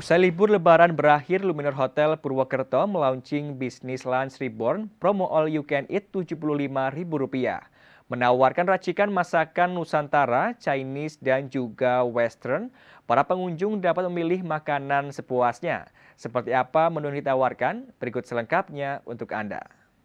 Usai libur lebaran berakhir, Luminor Hotel Purwokerto melaunching bisnis Lunch Reborn promo all you can eat Rp75.000. Menawarkan racikan masakan Nusantara, Chinese dan juga Western. Para pengunjung dapat memilih makanan sepuasnya. Seperti apa menu yang ditawarkan? Berikut selengkapnya untuk Anda.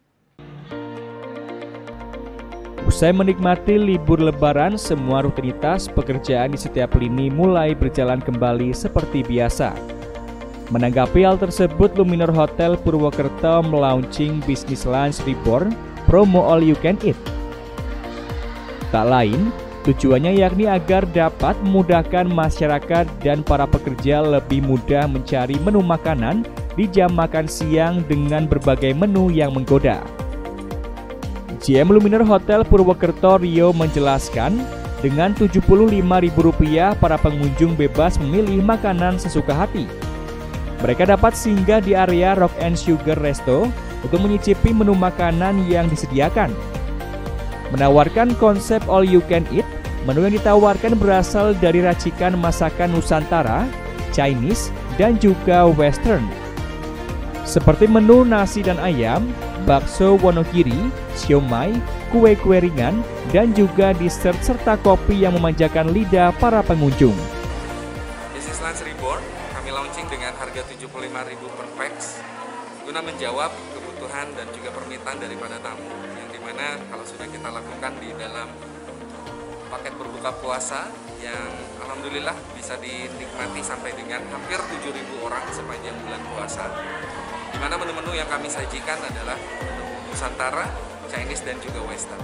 Usai menikmati libur lebaran, semua rutinitas pekerjaan di setiap lini mulai berjalan kembali seperti biasa. Menanggapi hal tersebut, Luminor Hotel Purwokerto melaunching bisnis Lunch Reborn promo all you can eat. Tak lain, tujuannya yakni agar dapat memudahkan masyarakat dan para pekerja lebih mudah mencari menu makanan di jam makan siang dengan berbagai menu yang menggoda. GM Luminor Hotel Purwokerto Rio menjelaskan, dengan Rp75.000 para pengunjung bebas memilih makanan sesuka hati. Mereka dapat singgah di area Rock and Sugar Resto untuk menyicipi menu makanan yang disediakan. Menawarkan konsep all you can eat, menu yang ditawarkan berasal dari racikan masakan Nusantara, Chinese, dan juga Western. Seperti menu nasi dan ayam, bakso Wonogiri, siomay, kue-kue ringan, dan juga dessert serta kopi yang memanjakan lidah para pengunjung. Bisnis Lunch Reborn kami launching dengan harga Rp75.000 per pax guna menjawab kebutuhan dan juga permintaan daripada tamu, yang dimana kalau sudah kita lakukan di dalam paket berbuka puasa yang alhamdulillah bisa dinikmati sampai dengan hampir 7.000 orang sepanjang bulan puasa, di mana menu-menu yang kami sajikan adalah menu Nusantara, Chinese dan juga Western.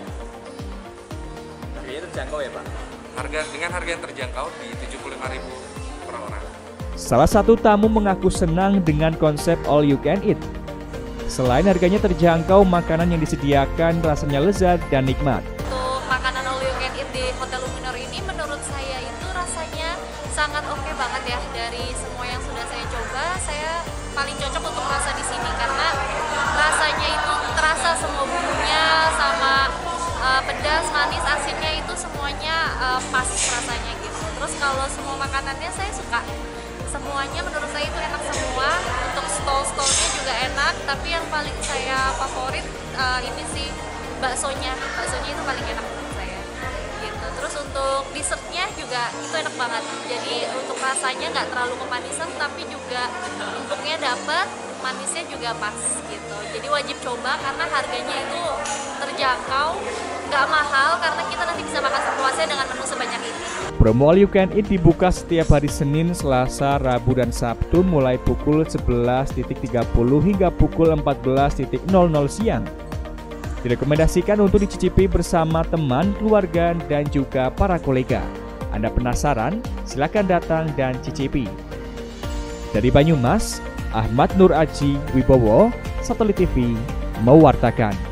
Harganya terjangkau ya Pak? Dengan harga yang terjangkau di Rp75.000 per orang. Salah satu tamu mengaku senang dengan konsep all you can eat. Selain harganya terjangkau, makanan yang disediakan rasanya lezat dan nikmat. Untuk makanan all you can eat di Hotel Luminor ini menurut saya itu rasanya sangat oke banget ya. Dari semua yang sudah saya coba, saya paling cocok untuk rasa di sini karena rasanya itu terasa semua bumbunya sama pedas, manis, asinnya itu semuanya pas rasanya gitu. Terus kalau semua makanannya saya suka. Semuanya menurut saya itu enak semua. Untuk stol-stolnya juga enak, tapi yang paling saya favorit ini sih baksonya. Baksonya itu paling enak menurut saya. Gitu. Terus untuk dessertnya juga itu enak banget. Jadi untuk rasanya nggak terlalu kemanisan, tapi juga empuknya dapat, manisnya juga pas gitu. Jadi wajib coba karena harganya itu terjangkau, nggak mahal karena kita nanti bisa makan sepuasnya dengan menu sebanyak ini. Promo all you can eat dibuka setiap hari Senin, Selasa, Rabu, dan Sabtu mulai pukul 11.30 hingga pukul 14.00 siang. Direkomendasikan untuk dicicipi bersama teman, keluarga, dan juga para kolega. Anda penasaran? Silakan datang dan cicipi. Dari Banyumas, Ahmad Nur Aji Wibowo, Satelit TV, mewartakan.